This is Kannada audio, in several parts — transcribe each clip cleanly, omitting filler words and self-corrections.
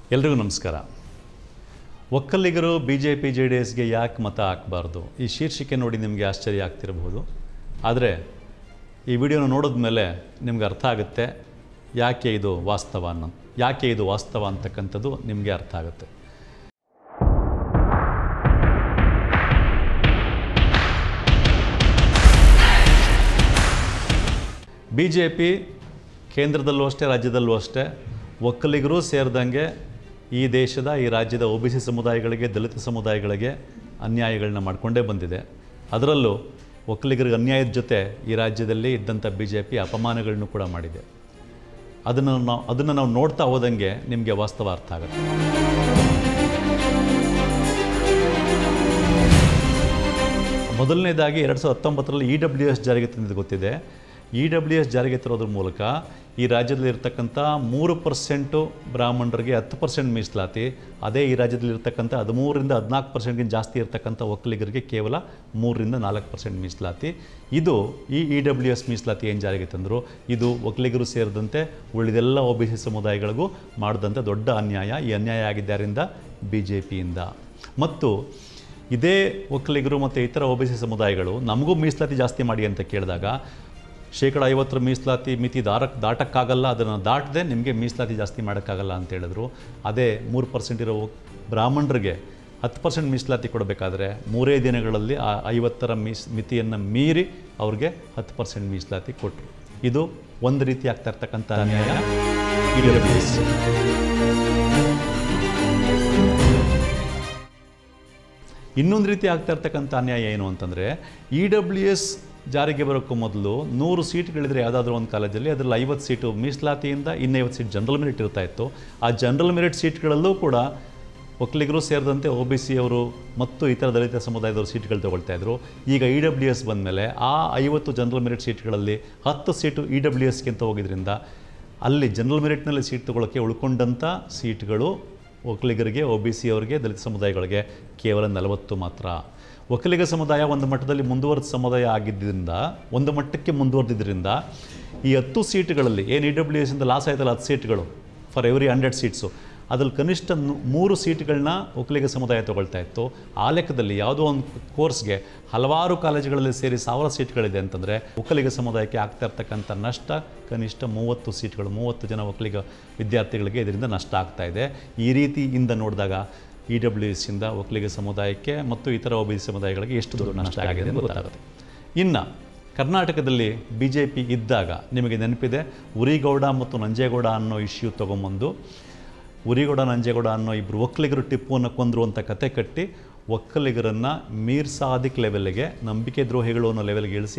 ಎಲ್ರಿಗೂ ನಮಸ್ಕಾರ. ಒಕ್ಕಲಿಗರು ಬಿಜೆಪಿ JDSಗೆ ಯಾಕೆ ಮತ ಹಾಕಬಾರ್ದು, ಈ ಶೀರ್ಷಿಕೆ ನೋಡಿ ನಿಮಗೆ ಆಶ್ಚರ್ಯ ಆಗ್ತಿರಬಹುದು. ಆದರೆ ಈ ವಿಡಿಯೋನ ನೋಡಿದ ಮೇಲೆ ನಿಮ್ಗೆ ಅರ್ಥ ಆಗುತ್ತೆ ಯಾಕೆ ಇದು ವಾಸ್ತವ ಅಂತಕ್ಕಂಥದ್ದು ನಿಮಗೆ ಅರ್ಥ ಆಗುತ್ತೆ. BJP ಕೇಂದ್ರದಲ್ಲೂ ಅಷ್ಟೇ ರಾಜ್ಯದಲ್ಲೂ ಅಷ್ಟೇ ಒಕ್ಕಲಿಗರು ಸೇರಿದಂಗೆ ಈ ದೇಶದ ಈ ರಾಜ್ಯದ OBC ಸಮುದಾಯಗಳಿಗೆ, ದಲಿತ ಸಮುದಾಯಗಳಿಗೆ ಅನ್ಯಾಯಗಳನ್ನ ಮಾಡಿಕೊಂಡೇ ಬಂದಿದೆ. ಅದರಲ್ಲೂ ಒಕ್ಕಲಿಗರಿಗೆ ಅನ್ಯಾಯದ ಜೊತೆ ಈ ರಾಜ್ಯದಲ್ಲಿ ಇದ್ದಂಥ BJP ಅಪಮಾನಗಳನ್ನು ಕೂಡ ಮಾಡಿದೆ. ಅದನ್ನು ನಾವು ನೋಡ್ತಾ ಹೋದಂಗೆ ನಿಮಗೆ ವಾಸ್ತವ ಅರ್ಥ ಆಗುತ್ತೆ. ಮೊದಲನೇದಾಗಿ 2019ರಲ್ಲಿ EWS ಜಾರಿಗೆ ತಂದಿದ್ದು ಗೊತ್ತಿದೆ. EWS ಜಾರಿಗೆ ತರೋದ್ರ ಮೂಲಕ ಈ ರಾಜ್ಯದಲ್ಲಿರ್ತಕ್ಕಂಥ 3% ಬ್ರಾಹ್ಮಣರಿಗೆ 10% ಮೀಸಲಾತಿ, ಅದೇ ಈ ರಾಜ್ಯದಲ್ಲಿರ್ತಕ್ಕಂಥ 13ರಿಂದ 14%ಗಿಂತ ಜಾಸ್ತಿ ಇರ್ತಕ್ಕಂಥ ಒಕ್ಕಲಿಗರಿಗೆ ಕೇವಲ 3ರಿಂದ 4% ಮೀಸಲಾತಿ. ಇದು ಈ EWS ಮೀಸಲಾತಿ ಏನು ಜಾರಿಗೆ ತಂದರು, ಇದು ಒಕ್ಕಲಿಗರು ಸೇರಿದಂತೆ ಉಳಿದೆಲ್ಲ OBC ಸಮುದಾಯಗಳಿಗೂ ಮಾಡಿದಂಥ ದೊಡ್ಡ ಅನ್ಯಾಯ. ಈ ಅನ್ಯಾಯ ಆಗಿದ್ದರಿಂದ BJPಯಿಂದ. ಮತ್ತು ಇದೇ ಒಕ್ಕಲಿಗರು ಮತ್ತು ಇತರ OBC ಸಮುದಾಯಗಳು ನಮಗೂ ಮೀಸಲಾತಿ ಜಾಸ್ತಿ ಮಾಡಿ ಅಂತ ಕೇಳಿದಾಗ 50% ಮೀಸಲಾತಿ ಮಿತಿ ದಾಟಕ್ಕಾಗಲ್ಲ, ಅದನ್ನು ದಾಟದೆ ನಿಮಗೆ ಮೀಸಲಾತಿ ಜಾಸ್ತಿ ಮಾಡೋಕ್ಕಾಗಲ್ಲ ಅಂತ ಹೇಳಿದ್ರು. ಅದೇ 3% ಇರೋ ಬ್ರಾಹ್ಮಣರಿಗೆ 10% ಮೀಸಲಾತಿ ಕೊಡಬೇಕಾದ್ರೆ 3 ದಿನಗಳಲ್ಲಿ ಆ 50ರ ಮಿತಿಯನ್ನು ಮೀರಿ ಅವ್ರಿಗೆ 10% ಮೀಸಲಾತಿ ಕೊಟ್ಟರು. ಇದು ಒಂದು ರೀತಿ ಆಗ್ತಾ ಇರ್ತಕ್ಕಂಥ ಅನ್ಯಾಯ. ಇನ್ನೊಂದು ರೀತಿ ಆಗ್ತಾ ಇರ್ತಕ್ಕಂಥ ಅನ್ಯಾಯ ಏನು ಅಂತಂದರೆ, EWS ಜಾರಿಗೆ ಬರೋಕ್ಕೂ ಮೊದಲು 100 ಸೀಟ್ಗಳಿದ್ರೆ ಯಾವುದಾದ್ರೂ ಒಂದು ಕಾಲೇಜಲ್ಲಿ ಅದರಲ್ಲಿ 50 ಸೀಟು ಮೀಸಲಾತಿಯಿಂದ, 50 ಸೀಟ್ ಜನರಲ್ ಮೆರಿಟ್ ಇರ್ತಾ ಇತ್ತು. ಆ ಜನರಲ್ ಮೆರಿಟ್ ಸೀಟ್ಗಳಲ್ಲೂ ಕೂಡ ಒಕ್ಕಲಿಗರು ಸೇರಿದಂತೆ OBC ಅವರು ಮತ್ತು ಇತರ ದಲಿತ ಸಮುದಾಯದವರು ಸೀಟ್ಗಳು ತೊಗೊಳ್ತಾಯಿದ್ರು. ಈಗ EWS ಬಂದಮೇಲೆ ಆ 50 ಜನರಲ್ ಮೆರಿಟ್ ಸೀಟ್ಗಳಲ್ಲಿ 10 ಸೀಟು EWSಗೆ ಅಂತ ಹೋಗಿದ್ರಿಂದ ಅಲ್ಲಿ ಜನರಲ್ ಮೆರಿಟ್ನಲ್ಲಿ ಸೀಟ್ ತೊಗೊಳ್ಳೋಕ್ಕೆ ಉಳ್ಕೊಂಡಂಥ ಸೀಟ್ಗಳು ಒಕ್ಕಲಿಗರಿಗೆ, OBC ಅವರಿಗೆ, ದಲಿತ ಸಮುದಾಯಗಳಿಗೆ ಕೇವಲ 40 ಮಾತ್ರ. ಒಕ್ಕಲಿಗ ಸಮುದಾಯ ಒಂದು ಮಟ್ಟದಲ್ಲಿ ಮುಂದುವರೆದ ಸಮುದಾಯ ಆಗಿದ್ದರಿಂದ, ಒಂದು ಮಟ್ಟಕ್ಕೆ ಮುಂದುವರೆದಿದ್ದರಿಂದ ಈ 10 ಸೀಟ್ಗಳಲ್ಲಿ ಏನು EWSಯಿಂದ ಲಾಸ್ ಆಯ್ತಲ್ಲ 10 ಸೀಟ್ಗಳು ಫಾರ್ ಎವ್ರಿ 100 ಸೀಟ್ಸು, ಅದ್ರಲ್ಲಿ ಕನಿಷ್ಠ 3 ಸೀಟ್ಗಳನ್ನ ಒಕ್ಕಲಿಗ ಸಮುದಾಯ ತೊಗೊಳ್ತಾ ಇತ್ತು. ಆ ಲೆಕ್ಕದಲ್ಲಿ ಯಾವುದೋ ಒಂದು ಕೋರ್ಸ್ಗೆ ಹಲವಾರು ಕಾಲೇಜುಗಳಲ್ಲಿ ಸೇರಿ 1000 ಸೀಟ್ಗಳಿದೆ ಅಂತಂದರೆ ಒಕ್ಕಲಿಗ ಸಮುದಾಯಕ್ಕೆ ಆಗ್ತಾ ಇರ್ತಕ್ಕಂಥ ನಷ್ಟ ಕನಿಷ್ಠ 30 ಸೀಟ್ಗಳು, 30 ಜನ ಒಕ್ಕಲಿಗ ವಿದ್ಯಾರ್ಥಿಗಳಿಗೆ ಇದರಿಂದ ನಷ್ಟ ಆಗ್ತಾಯಿದೆ. ಈ ರೀತಿಯಿಂದ ನೋಡಿದಾಗ EWSಯಿಂದ ಒಕ್ಕಲಿಗ ಸಮುದಾಯಕ್ಕೆ ಮತ್ತು ಇತರ OBC ಸಮುದಾಯಗಳಿಗೆ ಎಷ್ಟು ದೊಡ್ಡ ನಷ್ಟ ಆಗಿದೆ ಅಂತ ಗೊತ್ತಾಗುತ್ತೆ. ಇನ್ನು ಕರ್ನಾಟಕದಲ್ಲಿ BJP ಇದ್ದಾಗ ನಿಮಗೆ ನೆನಪಿದೆ, ಉರಿಗೌಡ ಮತ್ತು ನಂಜೇಗೌಡ ಅನ್ನೋ ಇಶ್ಯೂ ತೊಗೊಂಬಂದು ಉರಿಗೌಡ ನಂಜೇಗೌಡ ಅನ್ನೋ ಇಬ್ಬರು ಒಕ್ಕಲಿಗರು ಟಿಪ್ಪುವನ್ನು ಕೊಂದರು ಅಂತ ಕತೆ ಕಟ್ಟಿ ಒಕ್ಕಲಿಗರನ್ನು ಮೀರ್ ಸಾದಿಕ್ ಲೆವೆಲ್ಗೆ, ನಂಬಿಕೆ ದ್ರೋಹಿಗಳು ಅನ್ನೋ ಲೆವೆಲ್ಗೆ ಇಳಿಸಿ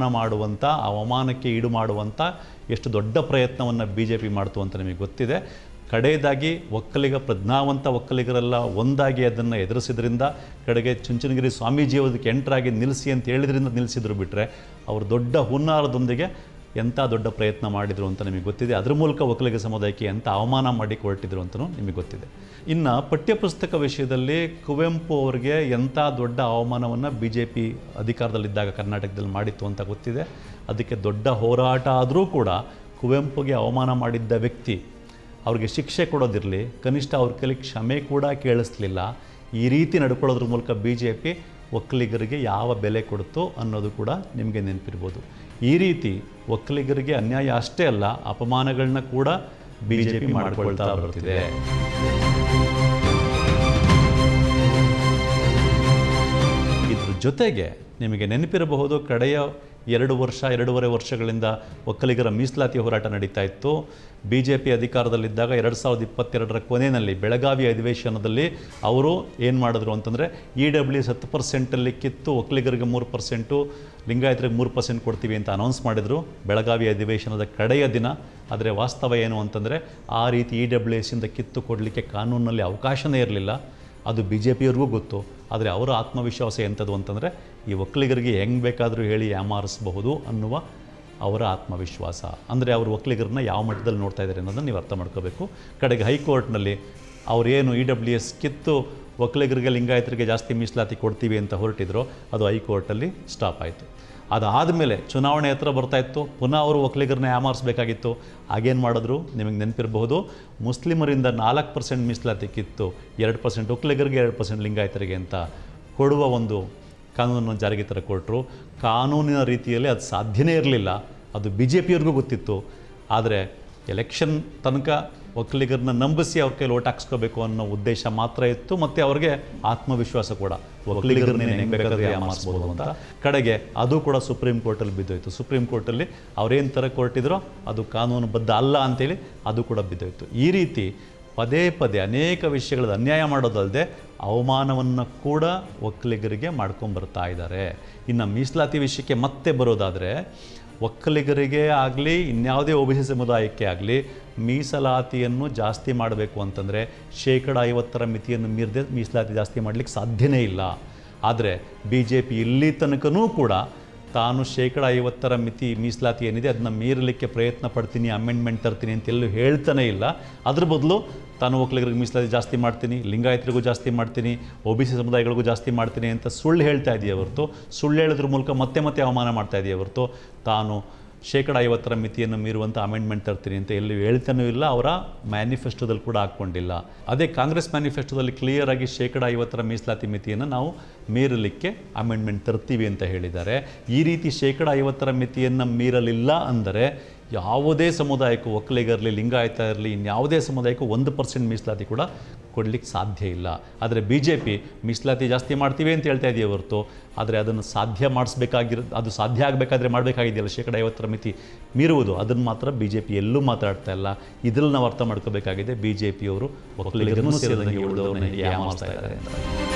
ಅವಮಾನಕ್ಕೆ ಈಡು ಮಾಡುವಂಥ ಎಷ್ಟು ದೊಡ್ಡ ಪ್ರಯತ್ನವನ್ನು BJP ಮಾಡ್ತು ಅಂತ ನಿಮಗೆ ಗೊತ್ತಿದೆ. ಕಡೆಯದಾಗಿ ಪ್ರಜ್ಞಾವಂತ ಒಕ್ಕಲಿಗರೆಲ್ಲ ಒಂದಾಗಿ ಅದನ್ನು ಎದುರಿಸಿದ್ರಿಂದ, ಕಡೆಗೆ ಚುಂಚನಗಿರಿ ಸ್ವಾಮೀಜಿಯವರಿಗೆ ಎಂಟ್ರಾಗಿ ನಿಲ್ಲಿಸಿ ಅಂತ ಹೇಳಿದ್ರಿಂದ ನಿಲ್ಲಿಸಿದ್ರು. ಬಿಟ್ಟರೆ ಅವರು ದೊಡ್ಡ ಹುನ್ನಾರದೊಂದಿಗೆ ಎಂಥ ದೊಡ್ಡ ಪ್ರಯತ್ನ ಮಾಡಿದರು ಅಂತ ನಿಮಗೆ ಗೊತ್ತಿದೆ. ಅದರ ಮೂಲಕ ಒಕ್ಕಲಿಗ ಸಮುದಾಯಕ್ಕೆ ಎಂಥ ಅವಮಾನ ಮಾಡಿ ಹೊರಟಿದ್ರು ಅಂತಲೂ ನಿಮಗೆ ಗೊತ್ತಿದೆ. ಇನ್ನು ಪಠ್ಯಪುಸ್ತಕ ವಿಷಯದಲ್ಲಿ ಕುವೆಂಪು ಅವರಿಗೆ ಎಂಥ ದೊಡ್ಡ ಅವಮಾನವನ್ನು BJP ಅಧಿಕಾರದಲ್ಲಿದ್ದಾಗ ಕರ್ನಾಟಕದಲ್ಲಿ ಮಾಡಿತ್ತು ಅಂತ ಗೊತ್ತಿದೆ. ಅದಕ್ಕೆ ದೊಡ್ಡ ಹೋರಾಟ ಆದರೂ ಕೂಡ ಕುವೆಂಪುಗೆ ಅವಮಾನ ಮಾಡಿದ್ದ ವ್ಯಕ್ತಿ ಅವ್ರಿಗೆ ಶಿಕ್ಷೆ ಕೊಡೋದಿರಲಿ, ಕನಿಷ್ಠ ಅವ್ರ ಕೈಲಿ ಕ್ಷಮೆ ಕೂಡ ಕೇಳಿಸ್ಲಿಲ್ಲ. ಈ ರೀತಿ ನಡ್ಕೊಳ್ಳೋದ್ರ ಮೂಲಕ BJP ಒಕ್ಕಲಿಗರಿಗೆ ಯಾವ ಬೆಲೆ ಕೊಡ್ತು ಅನ್ನೋದು ಕೂಡ ನಿಮಗೆ ನೆನಪಿರ್ಬೋದು. ಈ ರೀತಿ ಒಕ್ಕಲಿಗರಿಗೆ ಅನ್ಯಾಯ ಅಷ್ಟೇ ಅಲ್ಲ, ಅಪಮಾನಗಳನ್ನ ಕೂಡ BJP ಮಾಡಿಕೊಳ್ತಾ ಬರ್ತಿದೆ. ಇದ್ರ ಜೊತೆಗೆ ನಿಮಗೆ ನೆನಪಿರಬಹುದು, ಕಡೆಯ 2-2.5 ವರ್ಷಗಳಿಂದ ಒಕ್ಕಲಿಗರ ಮೀಸಲಾತಿ ಹೋರಾಟ ನಡೀತಾ ಇತ್ತು. BJP ಅಧಿಕಾರದಲ್ಲಿದ್ದಾಗ 2022ರ ಕೊನೆಯಲ್ಲಿ ಬೆಳಗಾವಿ ಅಧಿವೇಶನದಲ್ಲಿ ಅವರು ಏನು ಮಾಡಿದ್ರು ಅಂತಂದರೆ EWS 10%ಅಲ್ಲಿ ಕಿತ್ತು ಒಕ್ಕಲಿಗರಿಗೆ 3%, ಲಿಂಗಾಯತರಿಗೆ 3% ಕೊಡ್ತೀವಿ ಅಂತ ಅನೌನ್ಸ್ ಮಾಡಿದರು ಬೆಳಗಾವಿ ಅಧಿವೇಶನದ ಕಡೆಯ ದಿನ. ಆದರೆ ವಾಸ್ತವ ಏನು ಅಂತಂದರೆ ಆ ರೀತಿ EWSಯಿಂದ ಕಿತ್ತು ಕೊಡಲಿಕ್ಕೆ ಕಾನೂನಿನಲ್ಲಿ ಅವಕಾಶನೇ ಇರಲಿಲ್ಲ. ಅದು BJPಯವ್ರಿಗೂ ಗೊತ್ತು. ಆದರೆ ಅವರ ಆತ್ಮವಿಶ್ವಾಸ ಎಂಥದ್ದು ಅಂತಂದರೆ ಈ ಒಕ್ಕಲಿಗರಿಗೆ ಹೆಂಗೆ ಬೇಕಾದರೂ ಹೇಳಿ ಯಾಮಾರಿಸಬಹುದು ಅನ್ನುವ ಅವರ ಆತ್ಮವಿಶ್ವಾಸ. ಅಂದರೆ ಅವರು ಒಕ್ಕಲಿಗರನ್ನ ಯಾವ ಮಟ್ಟದಲ್ಲಿ ನೋಡ್ತಾ ಇದ್ದಾರೆ ಅನ್ನೋದನ್ನು ನೀವು ಅರ್ಥ ಮಾಡ್ಕೋಬೇಕು. ಕಡೆಗೆ ಹೈಕೋರ್ಟ್ನಲ್ಲಿ ಅವರೇನು EWS ಕಿತ್ತು ಒಕ್ಕಲಿಗರಿಗೆ, ಲಿಂಗಾಯತರಿಗೆ ಜಾಸ್ತಿ ಮೀಸಲಾತಿ ಕೊಡ್ತೀವಿ ಅಂತ ಹೊರಟಿದ್ರು, ಅದು ಹೈಕೋರ್ಟಲ್ಲಿ ಸ್ಟಾಪ್ ಆಯಿತು. ಅದಾದಮೇಲೆ ಚುನಾವಣೆ ಹತ್ರ ಬರ್ತಾಯಿತ್ತು, ಪುನಃ ಅವರು ಒಕ್ಕಲಿಗರನ್ನ ಯಾಮಾರಿಸಬೇಕಾಗಿತ್ತು. ಆಗೇನು ಮಾಡಿದ್ರು ನಿಮಗೆ ನೆನಪಿರಬಹುದು, ಮುಸ್ಲಿಮರಿಂದ 4% ಮೀಸಲಾತಿ ಕಿತ್ತು 2% ಒಕ್ಕಲಿಗರಿಗೆ 2% ಲಿಂಗಾಯತರಿಗೆ ಅಂತ ಕೊಡುವ ಒಂದು ಕಾನೂನನ್ನು ಜಾರಿಗೆ ಕೊಟ್ಟರು. ಕಾನೂನಿನ ರೀತಿಯಲ್ಲಿ ಅದು ಸಾಧ್ಯನೇ ಇರಲಿಲ್ಲ, ಅದು BJPಯವ್ರಿಗೂ ಗೊತ್ತಿತ್ತು. ಆದರೆ ಎಲೆಕ್ಷನ್ ತನಕ ಒಕ್ಕಲಿಗರನ್ನ ನಂಬಿಸಿ ಅವ್ರ ಕೈಲಿ ಓಟ್ ಹಾಕ್ಸ್ಕೋಬೇಕು ಅನ್ನೋ ಉದ್ದೇಶ ಮಾತ್ರ ಇತ್ತು, ಮತ್ತು ಅವ್ರಿಗೆ ಆತ್ಮವಿಶ್ವಾಸ ಕೂಡ, ಒಕ್ಕಲಿಗರನ್ನೇ ಹೆಂಗೆ ಬೇಕಾದ್ರೆ ಯಾಮಾರಿಸ್ಬೋದು ಅಂತ. ಕಡೆಗೆ ಅದು ಕೂಡ ಸುಪ್ರೀಂ ಕೋರ್ಟಲ್ಲಿ ಬಿದ್ದೋಯ್ತು. ಸುಪ್ರೀಂ ಕೋರ್ಟಲ್ಲಿ ಅವ್ರೇನು ಥರ ಕೊಟ್ಟಿದ್ರೋ ಅದು ಕಾನೂನುಬದ್ಧ ಅಲ್ಲ ಅಂತೇಳಿ ಅದು ಕೂಡ ಬಿದ್ದೋಯ್ತು. ಈ ರೀತಿ ಪದೇ ಪದೇ ಅನೇಕ ವಿಷಯಗಳದ್ದು ಅನ್ಯಾಯ ಮಾಡೋದಲ್ಲದೆ ಅವಮಾನವನ್ನು ಕೂಡ ಒಕ್ಕಲಿಗರಿಗೆ ಮಾಡ್ಕೊಂಬರ್ತಾ ಇದ್ದಾರೆ. ಇನ್ನು ಮೀಸಲಾತಿ ವಿಷಯಕ್ಕೆ ಮತ್ತೆ ಬರೋದಾದರೆ, ಒಕ್ಕಲಿಗರಿಗೆ ಆಗಲಿ ಇನ್ಯಾವುದೇ OBC ಸಮುದಾಯಕ್ಕೆ ಆಗಲಿ ಮೀಸಲಾತಿಯನ್ನು ಜಾಸ್ತಿ ಮಾಡಬೇಕು ಅಂತಂದರೆ 50% ಮಿತಿಯನ್ನು ಮೀರದೆ ಮೀಸಲಾತಿ ಜಾಸ್ತಿ ಮಾಡಲಿಕ್ಕೆ ಸಾಧ್ಯನೇ ಇಲ್ಲ. ಆದರೆ BJP ಇಲ್ಲಿ ತನಕನೂ ಕೂಡ ತಾನು 50% ಮಿತಿ ಮೀಸಲಾತಿ ಏನಿದೆ ಅದನ್ನ ಮೀರಲಿಕ್ಕೆ ಪ್ರಯತ್ನ ಪಡ್ತೀನಿ, ಅಮೆಂಡ್ಮೆಂಟ್ ತರ್ತೀನಿ ಅಂತೆಲ್ಲೂ ಹೇಳ್ತಾನೇ ಇಲ್ಲ. ಅದ್ರ ಬದಲು ತಾನು ಒಕ್ಕಲಿಗರಿಗೆ ಮೀಸಲಾತಿ ಜಾಸ್ತಿ ಮಾಡ್ತೀನಿ, ಲಿಂಗಾಯತರಿಗೂ ಜಾಸ್ತಿ ಮಾಡ್ತೀನಿ, OBC ಸಮುದಾಯಗಳಿಗೂ ಜಾಸ್ತಿ ಮಾಡ್ತೀನಿ ಅಂತ ಸುಳ್ಳು ಹೇಳ್ತಾ ಇದೆಯೇ ಹೊರತು, ಸುಳ್ಳು ಹೇಳೋದ್ರ ಮೂಲಕ ಮತ್ತೆ ಮತ್ತೆ ಅವಮಾನ ಮಾಡ್ತಾ ಇದೆಯೇ ಹೊರತು ತಾನು 50% ಮಿತಿಯನ್ನು ಮೀರುವಂಥ ಅಮೆಂಡ್ಮೆಂಟ್ ತರ್ತೀನಿ ಅಂತ ಎಲ್ಲೂ ಹೇಳ್ತಾನೂ ಇಲ್ಲ, ಅವರ ಮ್ಯಾನಿಫೆಸ್ಟೋದಲ್ಲಿ ಕೂಡ ಹಾಕ್ಕೊಂಡಿಲ್ಲ. ಅದೇ ಕಾಂಗ್ರೆಸ್ ಮ್ಯಾನಿಫೆಸ್ಟೋದಲ್ಲಿ ಕ್ಲಿಯರಾಗಿ 50% ಮೀಸಲಾತಿ ಮಿತಿಯನ್ನು ನಾವು ಮೀರಲಿಕ್ಕೆ ಅಮೆಂಡ್ಮೆಂಟ್ ತರ್ತೀವಿ ಅಂತ ಹೇಳಿದ್ದಾರೆ. ಈ ರೀತಿ 50% ಮಿತಿಯನ್ನು ಮೀರಲಿಲ್ಲ ಅಂದರೆ ಯಾವುದೇ ಸಮುದಾಯಕ್ಕೂ, ಒಕ್ಕಲಿಗರಲಿ, ಲಿಂಗಾಯತ ಇರಲಿ, ಇನ್ಯಾವುದೇ ಸಮುದಾಯಕ್ಕೂ 1% ಮೀಸಲಾತಿ ಕೂಡ ಕೊಡಲಿಕ್ಕೆ ಸಾಧ್ಯ ಇಲ್ಲ. ಆದರೆ BJP ಮೀಸಲಾತಿ ಜಾಸ್ತಿ ಮಾಡ್ತೀವಿ ಅಂತ ಹೇಳ್ತಾ ಇದೆಯೇ ಹೊರತು, ಆದರೆ ಅದನ್ನು ಸಾಧ್ಯ ಅದು ಸಾಧ್ಯ ಆಗಬೇಕಾದ್ರೆ ಮಾಡಬೇಕಾಗಿದೆಯಲ್ಲ 50% ಮಿತಿ ಮೀರುವುದು, ಅದನ್ನು ಮಾತ್ರ BJP ಎಲ್ಲೂ ಮಾತಾಡ್ತಾ ಇಲ್ಲ. ಇದರಲ್ಲಿ ನಾವು ಅರ್ಥ ಮಾಡ್ಕೋಬೇಕಾಗಿದೆ, BJPಯವರು ಒಕ್ಕಲಿಗರನ್ನು ಸೇರಿದಂಗೆ ಉಳಿದವರನ್ನ ಯಾಮಾರಿಸ್ತಾ ಇದ್ದಾರೆ ಅಂತ.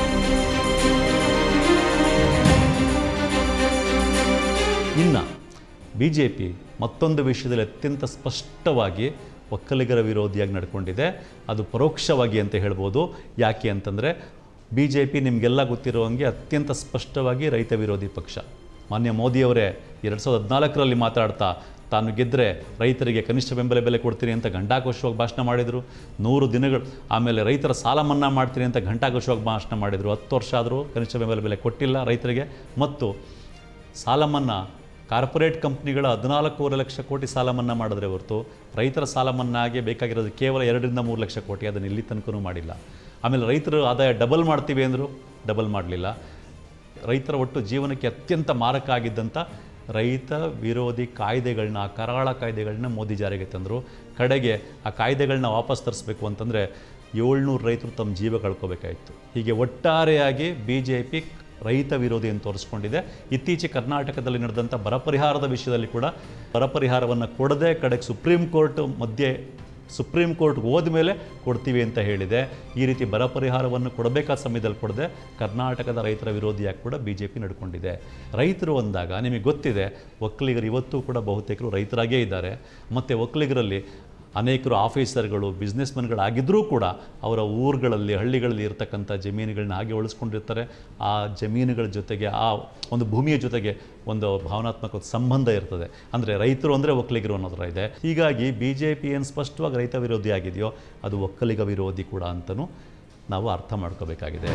ಇನ್ನು BJP ಮತ್ತೊಂದು ವಿಷಯದಲ್ಲಿ ಅತ್ಯಂತ ಸ್ಪಷ್ಟವಾಗಿ ಒಕ್ಕಲಿಗರ ವಿರೋಧಿಯಾಗಿ ನಡ್ಕೊಂಡಿದೆ. ಅದು ಪರೋಕ್ಷವಾಗಿ ಅಂತ ಹೇಳ್ಬೋದು. ಯಾಕೆ ಅಂತಂದರೆ BJP ನಿಮಗೆಲ್ಲ ಗೊತ್ತಿರೋ ಹಾಗೆ ಅತ್ಯಂತ ಸ್ಪಷ್ಟವಾಗಿ ರೈತ ವಿರೋಧಿ ಪಕ್ಷ. ಮಾನ್ಯ ಮೋದಿಯವರೇ 2014ರಲ್ಲಿ ಮಾತಾಡ್ತಾ ತಾನು ಗೆದ್ದರೆ ರೈತರಿಗೆ ಕನಿಷ್ಠ ಬೆಂಬಲ ಬೆಲೆ ಕೊಡ್ತೀನಿ ಅಂತ ಘಂಟಾಘೋಷವಾಗಿ ಭಾಷಣ ಮಾಡಿದರು. 100 ದಿನಗಳು ಆಮೇಲೆ ರೈತರ ಸಾಲ ಮನ್ನಾ ಮಾಡ್ತೀನಿ ಅಂತ ಘಂಟಾಘೋಷವಾಗಿ ಭಾಷಣ ಮಾಡಿದರು. 10 ವರ್ಷ ಆದರೂ ಕನಿಷ್ಠ ಬೆಂಬಲ ಬೆಲೆ ಕೊಟ್ಟಿಲ್ಲ ರೈತರಿಗೆ. ಮತ್ತು ಸಾಲ ಮನ್ನಾ ಕಾರ್ಪೊರೇಟ್ ಕಂಪ್ನಿಗಳ 14.5 ಲಕ್ಷ ಕೋಟಿ ಸಾಲ ಮನ್ನಾ ಮಾಡಿದ್ರೆ ಹೊರತು ರೈತರ ಸಾಲ ಮನ್ನಾಗೆ ಬೇಕಾಗಿರೋದು ಕೇವಲ 2-3 ಲಕ್ಷ ಕೋಟಿ, ಅದನ್ನು ಇಲ್ಲಿ ತನಕನೂ ಮಾಡಿಲ್ಲ. ಆಮೇಲೆ ರೈತರು ಆದಾಯ ಡಬಲ್ ಮಾಡ್ತೀವಿ ಅಂದರು, ಡಬಲ್ ಮಾಡಲಿಲ್ಲ. ರೈತರ ಒಟ್ಟು ಜೀವನಕ್ಕೆ ಅತ್ಯಂತ ಮಾರಕ ಆಗಿದ್ದಂಥ ರೈತ ವಿರೋಧಿ ಕಾಯ್ದೆಗಳನ್ನ, ಕರಾಳ ಕಾಯ್ದೆಗಳನ್ನ ಮೋದಿ ಜಾರಿಗೆ ತಂದರು. ಕಡೆಗೆ ಆ ಕಾಯ್ದೆಗಳನ್ನ ವಾಪಸ್ ತರಿಸ್ಬೇಕು ಅಂತಂದರೆ 700 ರೈತರು ತಮ್ಮ ಜೀವ ಕಳ್ಕೋಬೇಕಾಯಿತು. ಹೀಗೆ ಒಟ್ಟಾರೆಯಾಗಿ BJP ರೈತ ವಿರೋಧಿ ಅಂತ ತೋರಿಸ್ಕೊಂಡಿದೆ. ಇತ್ತೀಚೆಗೆ ಕರ್ನಾಟಕದಲ್ಲಿ ನಡೆದಂಥ ಬರ ಪರಿಹಾರದ ವಿಷಯದಲ್ಲಿ ಕೂಡ ಬರ ಪರಿಹಾರವನ್ನು ಕೊಡದೆ ಕಡೆಗೆ ಸುಪ್ರೀಂ ಕೋರ್ಟ್ ಹೋದ ಮೇಲೆ ಕೊಡ್ತೀವಿ ಅಂತ ಹೇಳಿದೆ. ಈ ರೀತಿ ಬರ ಪರಿಹಾರವನ್ನು ಕೊಡಬೇಕಾದ ಸಮಯದಲ್ಲಿ ಕೊಡದೆ ಕರ್ನಾಟಕದ ರೈತರ ವಿರೋಧಿಯಾಗಿ ಕೂಡ BJP ನಡ್ಕೊಂಡಿದೆ. ರೈತರು ಅಂದಾಗ ನಿಮಗೆ ಗೊತ್ತಿದೆ, ಒಕ್ಕಲಿಗರು ಇವತ್ತೂ ಕೂಡ ಬಹುತೇಕರು ರೈತರಾಗೇ ಇದ್ದಾರೆ. ಮತ್ತು ಒಕ್ಕಲಿಗರಲ್ಲಿ ಅನೇಕರು ಆಫೀಸರ್ಗಳು, ಬಿಸ್ನೆಸ್ಮನ್ಗಳಾಗಿದ್ದರೂ ಕೂಡ ಅವರ ಊರುಗಳಲ್ಲಿ, ಹಳ್ಳಿಗಳಲ್ಲಿ ಇರ್ತಕ್ಕಂಥ ಜಮೀನುಗಳನ್ನ ಹಾಗೆ ಉಳಿಸ್ಕೊಂಡಿರ್ತಾರೆ. ಆ ಜಮೀನುಗಳ ಜೊತೆಗೆ, ಆ ಒಂದು ಭೂಮಿಯ ಜೊತೆಗೆ ಒಂದು ಭಾವನಾತ್ಮಕ ಸಂಬಂಧ ಇರ್ತದೆ. ಅಂದರೆ ರೈತರು ಅಂದರೆ ಒಕ್ಕಲಿಗರು ಅನ್ನೋದ್ರ ಇದೆ. ಹೀಗಾಗಿ BJP ಏನು ಸ್ಪಷ್ಟವಾಗಿ ರೈತ ವಿರೋಧಿ ಆಗಿದೆಯೋ ಅದು ಒಕ್ಕಲಿಗ ವಿರೋಧಿ ಕೂಡ ಅಂತಲೂ ನಾವು ಅರ್ಥ ಮಾಡ್ಕೋಬೇಕಾಗಿದೆ.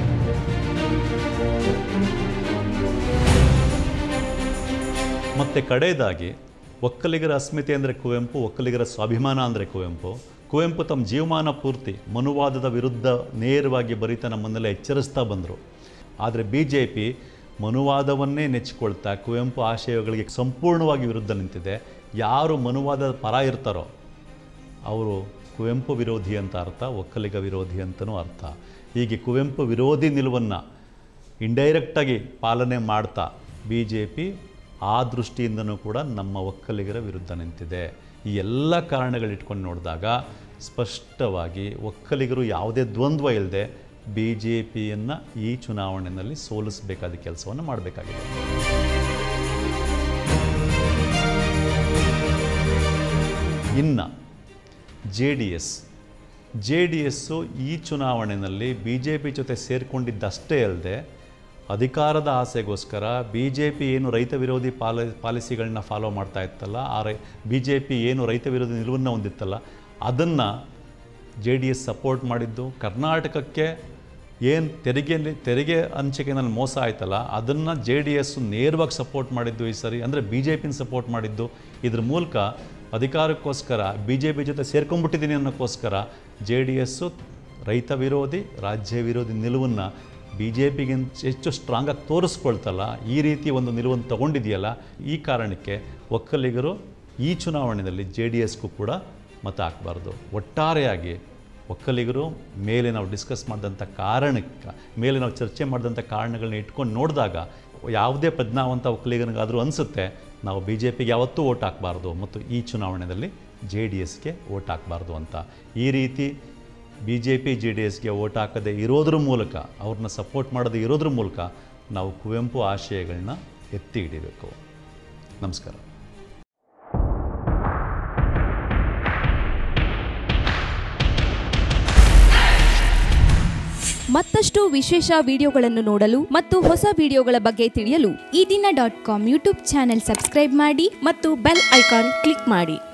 ಮತ್ತು ಕಡೆಯದಾಗಿ ಒಕ್ಕಲಿಗರ ಅಸ್ಮಿತೆ ಅಂದರೆ ಕುವೆಂಪು, ಒಕ್ಕಲಿಗರ ಸ್ವಾಭಿಮಾನ ಅಂದರೆ ಕುವೆಂಪು ತಮ್ಮ ಜೀವಮಾನ ಪೂರ್ತಿ ಮನುವಾದದ ವಿರುದ್ಧ ನೇರವಾಗಿ ಬರೀತಾ ನಮ್ಮನ್ನೆಲ್ಲ ಎಚ್ಚರಿಸ್ತಾ ಬಂದರು. ಆದರೆ BJP ಮನುವಾದವನ್ನೇ ನೆಚ್ಚಿಕೊಳ್ತಾ ಕುವೆಂಪು ಆಶಯಗಳಿಗೆ ಸಂಪೂರ್ಣವಾಗಿ ವಿರುದ್ಧ ನಿಂತಿದೆ. ಯಾರು ಮನುವಾದದ ಪರ ಇರ್ತಾರೋ ಅವರು ಕುವೆಂಪು ವಿರೋಧಿ ಅಂತ ಅರ್ಥ, ಒಕ್ಕಲಿಗ ವಿರೋಧಿ ಅಂತಲೂ ಅರ್ಥ. ಹೀಗೆ ಕುವೆಂಪು ವಿರೋಧಿ ನಿಲುವನ್ನು ಇಂಡೈರೆಕ್ಟಾಗಿ ಪಾಲನೆ ಮಾಡ್ತಾ BJP ಆ ದೃಷ್ಟಿಯಿಂದನೂ ಕೂಡ ನಮ್ಮ ಒಕ್ಕಲಿಗರ ವಿರುದ್ಧ ನಿಂತಿದೆ. ಈ ಎಲ್ಲ ಕಾರಣಗಳಿಟ್ಕೊಂಡು ನೋಡಿದಾಗ ಸ್ಪಷ್ಟವಾಗಿ ಒಕ್ಕಲಿಗರು ಯಾವುದೇ ದ್ವಂದ್ವ ಇಲ್ಲದೆ BJPಯನ್ನು ಈ ಚುನಾವಣೆಯಲ್ಲಿ ಸೋಲಿಸಬೇಕಾದ ಕೆಲಸವನ್ನು ಮಾಡಬೇಕಾಗಿದೆ. ಇನ್ನು JDS ಈ ಚುನಾವಣೆಯಲ್ಲಿ BJP ಜೊತೆ ಸೇರಿಕೊಂಡಿದ್ದಷ್ಟೇ ಅಲ್ಲದೆ ಅಧಿಕಾರದ ಆಸೆಗೋಸ್ಕರ BJP ಏನು ರೈತ ವಿರೋಧಿ ಪಾಲಿಸಿಗಳನ್ನ ಫಾಲೋ ಮಾಡ್ತಾ ಇತ್ತಲ್ಲ, BJP ಏನು ರೈತ ವಿರೋಧಿ ನಿಲುವನ್ನು ಹೊಂದಿತ್ತಲ್ಲ, ಅದನ್ನು JDS ಸಪೋರ್ಟ್ ಮಾಡಿದ್ದು. ಕರ್ನಾಟಕಕ್ಕೆ ಏನು ತೆರಿಗೆ ಹಂಚಿಕೆನಲ್ಲಿ ಮೋಸ ಆಯ್ತಲ್ಲ, ಅದನ್ನು JDS ನೇರವಾಗಿ ಸಪೋರ್ಟ್ ಮಾಡಿದ್ದು ಈ ಸರಿ, ಅಂದರೆ BJPನ ಸಪೋರ್ಟ್ ಮಾಡಿದ್ದು. ಇದ್ರ ಮೂಲಕ ಅಧಿಕಾರಕ್ಕೋಸ್ಕರ BJP ಜೊತೆ ಸೇರ್ಕೊಂಡ್ಬಿಟ್ಟಿದ್ದೀನಿ ಅನ್ನೋಕ್ಕೋಸ್ಕರ JDS ರೈತ ವಿರೋಧಿ, ರಾಜ್ಯ ವಿರೋಧಿ ನಿಲುವನ್ನು BJPಗಿಂತ ಹೆಚ್ಚು ಸ್ಟ್ರಾಂಗಾಗಿ ತೋರಿಸ್ಕೊಳ್ತಲ್ಲ, ಈ ರೀತಿ ಒಂದು ನಿಲುವನ್ನು ತಗೊಂಡಿದೆಯಲ್ಲ, ಈ ಕಾರಣಕ್ಕೆ ಒಕ್ಕಲಿಗರು ಈ ಚುನಾವಣೆಯಲ್ಲಿ JDSಗೂ ಕೂಡ ಮತ ಹಾಕಬಾರ್ದು. ಒಟ್ಟಾರೆಯಾಗಿ ಒಕ್ಕಲಿಗರು ಮೇಲೆ ನಾವು ಡಿಸ್ಕಸ್ ಮಾಡಿದಂಥ ಕಾರಣಕ್ಕೆ, ಮೇಲೆ ನಾವು ಚರ್ಚೆ ಮಾಡಿದಂಥ ಕಾರಣಗಳನ್ನ ಇಟ್ಕೊಂಡು ನೋಡಿದಾಗ ಯಾವುದೇ ಪ್ರಜ್ಞಾವಂತ ಒಕ್ಕಲಿಗನಿಗಾದರೂ ಅನಿಸುತ್ತೆ ನಾವು BJPಗೆ ಯಾವತ್ತೂ ಓಟ್ ಹಾಕಬಾರ್ದು ಮತ್ತು ಈ ಚುನಾವಣೆಯಲ್ಲಿ JDSಗೆ ಓಟ್ ಹಾಕಬಾರ್ದು ಅಂತ. ಈ ರೀತಿ BJP JDSಗೆ ಓಟ್ ಹಾಕದೇ ಇರೋದ್ರ ಮೂಲಕ, ಅವ್ರನ್ನ ಸಪೋರ್ಟ್ ಮಾಡದೇ ಇರೋದ್ರ ಮೂಲಕ ನಾವು ಕುವೆಂಪು ಆಶಯಗಳನ್ನ ಎತ್ತಿ ಹಿಡಿಬೇಕು. ನಮಸ್ಕಾರ. ಮತ್ತಷ್ಟು ವಿಶೇಷ ವಿಡಿಯೋಗಳನ್ನು ನೋಡಲು ಮತ್ತು ಹೊಸ ವಿಡಿಯೋಗಳ ಬಗ್ಗೆ ತಿಳಿಯಲು EDina.com ಯೂಟ್ಯೂಬ್ ಚಾನೆಲ್ ಸಬ್ಸ್ಕ್ರೈಬ್ ಮಾಡಿ ಮತ್ತು ಬೆಲ್ ಐಕಾನ್ ಕ್ಲಿಕ್ ಮಾಡಿ.